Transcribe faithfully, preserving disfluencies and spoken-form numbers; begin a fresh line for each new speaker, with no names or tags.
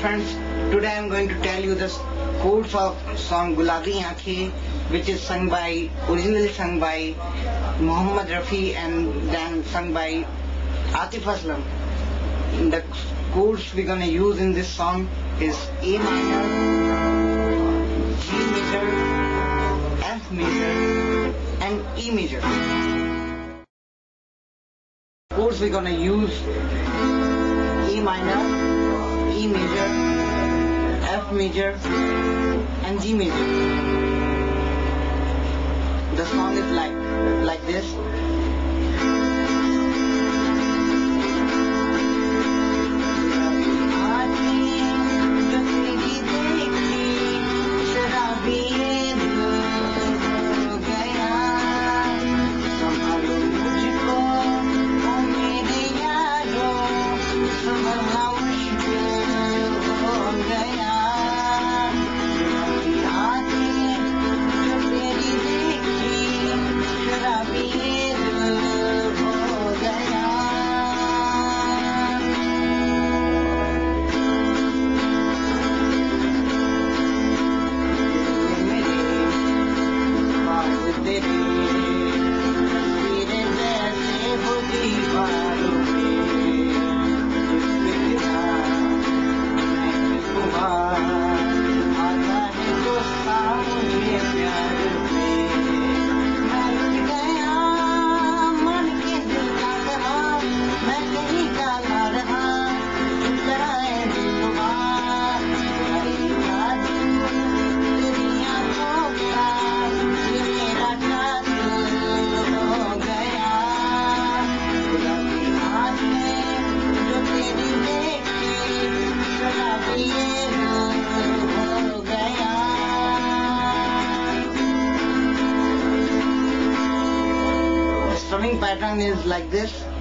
friends, today I am going to tell you the chords of song Gulabi Ankhein, which is sung by, originally sung by Muhammad Rafi and then sung by Atif Aslam. The chords we're gonna use in this song is A minor, G major, F major, and E major. Chords we're gonna use A minor, E major, F major, and G major. The song is like like this. Strumming pattern is like this.